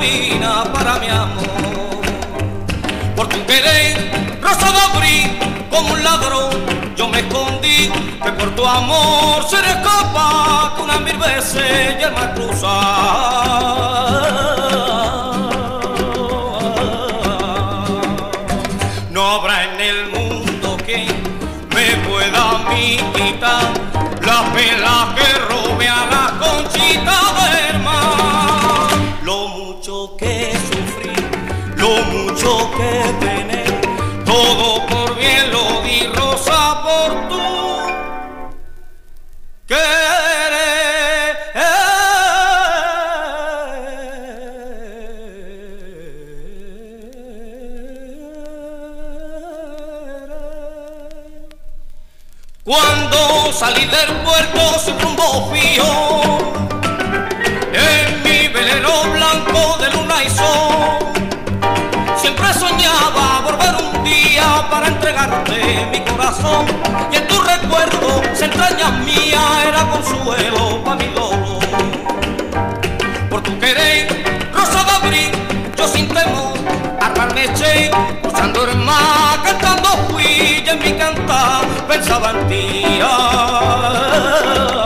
gasolina para mi amor. Por tu querer, rosa de abril, como un ladrón, yo me escondí, que por tu amor seré capaz que unas 1000 veces y el mar cruzar. No habrá en el mundo quien me pueda a mí quitar la pela que robe a la conchita del mar. Lo mucho que sufrí, lo mucho que pené, todo por bien lo di, rosa, por tu querer. Cuando salí del puerto sin rumbo fijo, en mi velero blanco de luna y sol, siempre soñaba volver un día para entregarte mi corazón, y en tu recuerdo, entrañas mía, era consuelo para mi dolor. Por tu querer, rosa de abril, yo sin temor armarme eché, luchando el mar, cantando fui, y en mi cantar pensaba en ti.